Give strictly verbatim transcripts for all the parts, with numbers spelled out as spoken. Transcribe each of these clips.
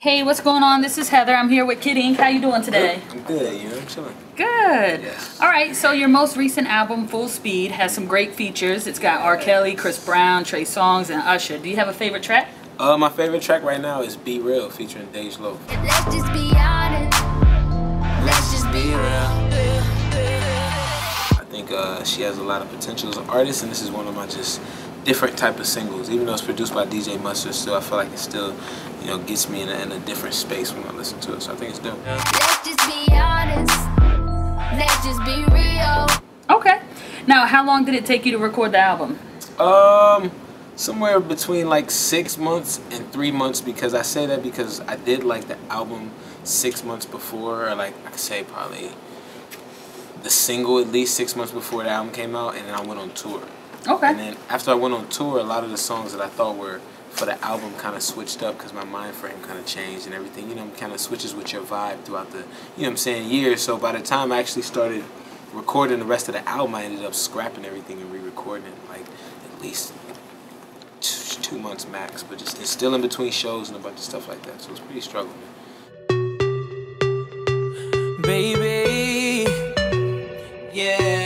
Hey, what's going on? This is Heather. I'm here with Kid Ink. How you doing today? I'm good, you know, I'm chilling. Good. Yes. All right, so your most recent album, Full Speed, has some great features. It's got R. Kelly, Chris Brown, Trey Songz, and Usher. Do you have a favorite track? Uh, my favorite track right now is Be Real featuring Djay. Let's just be honest. Let's just be real. I think uh, she has a lot of potential as an artist, and this is one of my just different type of singles. Even though it's produced by D J Mustard, still I feel like it still, you know, gets me in a, in a different space when I listen to it. So I think it's dope. Let's just be honest. Let's just be real. Okay. Now, how long did it take you to record the album? Um, somewhere between like six months and three months. Because I say that because I did like the album six months before, or like I could say probably the single at least six months before the album came out, and then I went on tour. Okay. And then after I went on tour, a lot of the songs that I thought were for the album kind of switched up because my mind frame kind of changed and everything. You know, kind of switches with your vibe throughout the, you know what I'm saying, years. So by the time I actually started recording the rest of the album, I ended up scrapping everything and re-recording it like at least two, two months max. But just it's still in between shows and a bunch of stuff like that. So it's pretty struggle, man. Baby, yeah.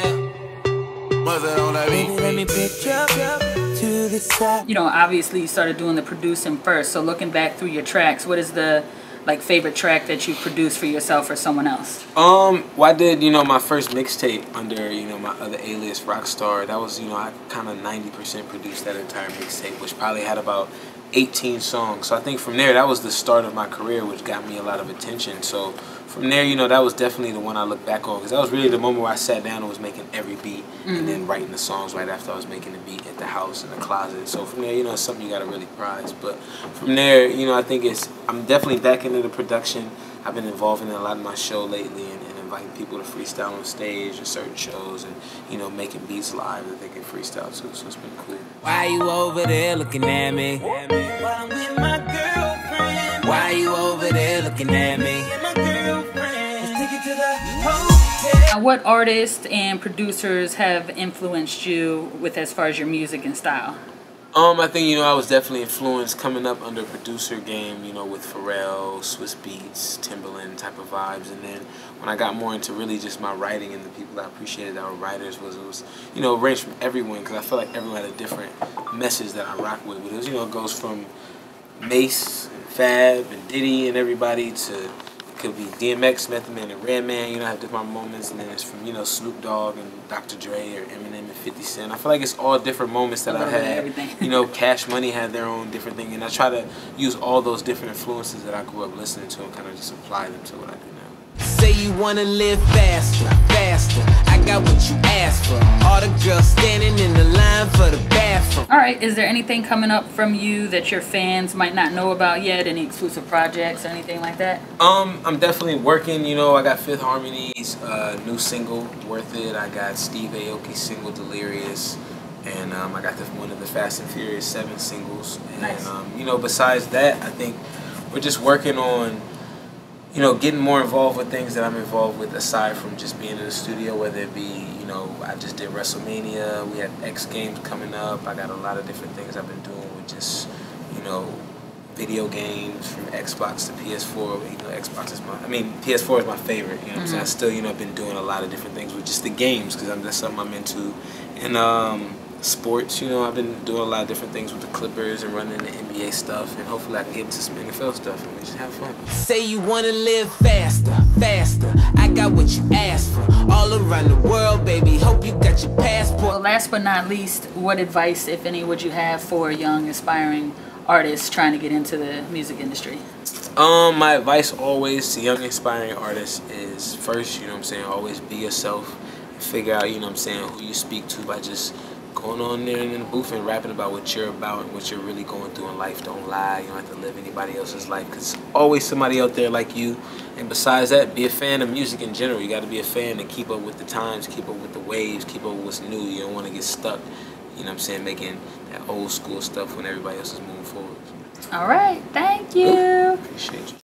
Let me pick you up to the side. You know, obviously you started doing the producing first. So looking back through your tracks, what is the like favorite track that you produced for yourself or someone else? Um, well, I did, you know, my first mixtape under, you know, my other alias, Rockstar. That was, you know, I kind of ninety percent produced that entire mixtape, which probably had about eighteen songs. So I think from there, that was the start of my career, which got me a lot of attention. So from there, you know, that was definitely the one I look back on, because that was really the moment where I sat down and was making every beat, mm-hmm. and then writing the songs right after I was making the beat at the house in the closet. So from there, you know, it's something you got to really prize. But from there, you know, I think it's, I'm definitely back into the production. I've been involved in a lot of my show lately, and, and inviting people to freestyle on stage at certain shows, and, you know, making beats live that they can freestyle to. So it's been cool. Why you over there looking at me? While I'm with my girlfriend. Why you over there looking at me? Now, what artists and producers have influenced you with as far as your music and style? Um, I think, you know, I was definitely influenced coming up under producer game, you know, with Pharrell, Swiss Beats, Timberland type of vibes. And then when I got more into really just my writing and the people I appreciated that were writers, was, it was, you know, ranged from everyone, because I feel like everyone had a different message that I rock with. But it was, you know, it goes from Mace and Fab and Diddy and everybody to, could be D M X, Method Man, and Redman. You know, I have different moments, and then it's from, you know, Snoop Dogg and Doctor Dre or Eminem and fifty cent. I feel like it's all different moments that I've had. You know, Cash Money had their own different thing, and I try to use all those different influences that I grew up listening to and kind of just apply them to what I do now. Say you wanna live faster, faster. I got what you asked for. All the girls standing in the line for the bathroom. All right, is there anything coming up from you that your fans might not know about yet? Any exclusive projects or anything like that? Um, I'm definitely working. You know, I got Fifth Harmony's uh, new single, Worth It. I got Steve Aoki's single, Delirious. And um, I got the, one of the Fast and Furious seven singles. And, nice. um, you know, besides that, I think we're just working on, you know, getting more involved with things that I'm involved with aside from just being in the studio, whether it be, you know, I just did WrestleMania, we have X Games coming up, I got a lot of different things I've been doing with just, you know, video games from Xbox to P S four. You know, Xbox is my, I mean, P S four is my favorite, you know what I'm saying? I still, you know, I've been doing a lot of different things with just the games, because that's something I'm into. And, um, sports, you know, I've been doing a lot of different things with the Clippers and running the N B A stuff, and hopefully I can get into some N F L stuff and we just have fun. Say you wanna live faster, faster. I got what you asked for. All around the world, baby. Hope you got your passport. Well, last but not least, what advice, if any, would you have for young, aspiring artists trying to get into the music industry? Um, my advice always to young, aspiring artists is first, you know what I'm saying, always be yourself. Figure out, you know what I'm saying, who you speak to by just going on there in the booth and rapping about what you're about and what you're really going through in life. Don't lie. You don't have to live anybody else's life, because there's always somebody out there like you. And besides that, be a fan of music in general. You got to be a fan and keep up with the times, keep up with the waves, keep up with what's new. You don't want to get stuck, you know what I'm saying, making that old school stuff when everybody else is moving forward. All right. Thank you. Appreciate you.